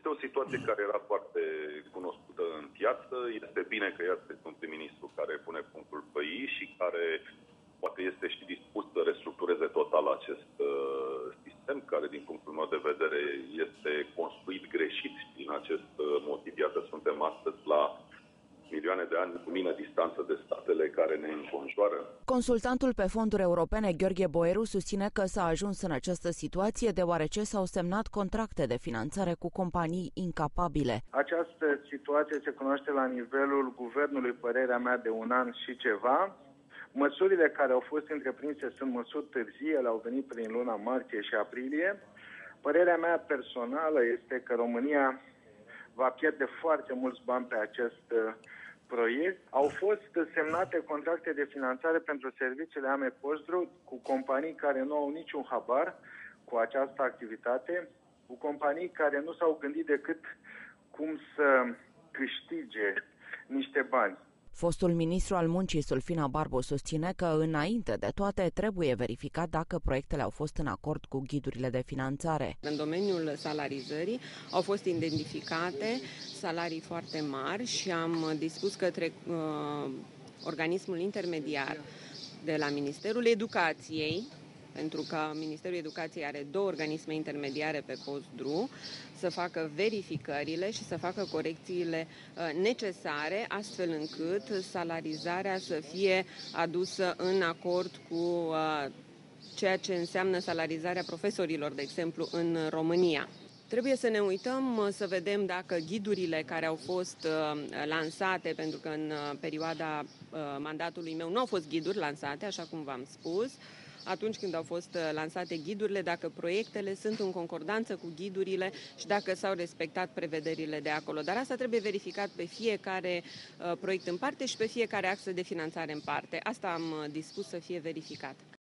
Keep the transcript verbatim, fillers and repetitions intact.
Este o situație care era foarte cunoscută în piață. Este bine că este un prim-ministru care pune punctul pe i și care poate este și dispus să restructureze total acest uh, sistem, care din punctul meu de vedere este construit greșit și din acest uh, motiv, iată, suntem astăzi la milioane de ani lumină distanță de statele care ne înconjoară. Consultantul pe fonduri europene, Gheorghe Boieru, susține că s-a ajuns în această situație deoarece s-au semnat contracte de finanțare cu companii incapabile. Această situație se cunoaște la nivelul guvernului, părerea mea, de un an și ceva. Măsurile care au fost întreprinse sunt măsuri târzii, ele au venit prin luna martie și aprilie. Părerea mea personală este că România va pierde foarte mulți bani pe acest proiect. Au fost semnate contracte de finanțare pentru serviciile A M E Postru cu companii care nu au niciun habar cu această activitate, cu companii care nu s-au gândit decât cum să câștige niște bani. Fostul ministru al muncii, Sulfina Barbu, susține că, înainte de toate, trebuie verificat dacă proiectele au fost în acord cu ghidurile de finanțare. În domeniul salarizării au fost identificate salarii foarte mari și am dispus către uh, organismul intermediar de la Ministerul Educației, pentru că Ministerul Educației are două organisme intermediare pe Postdru, să facă verificările și să facă corecțiile necesare, astfel încât salarizarea să fie adusă în acord cu ceea ce înseamnă salarizarea profesorilor, de exemplu, în România. Trebuie să ne uităm, să vedem dacă ghidurile care au fost lansate, pentru că în perioada mandatului meu nu au fost ghiduri lansate, așa cum v-am spus, atunci când au fost lansate ghidurile, dacă proiectele sunt în concordanță cu ghidurile și dacă s-au respectat prevederile de acolo. Dar asta trebuie verificat pe fiecare proiect în parte și pe fiecare axă de finanțare în parte. Asta am dispus să fie verificat.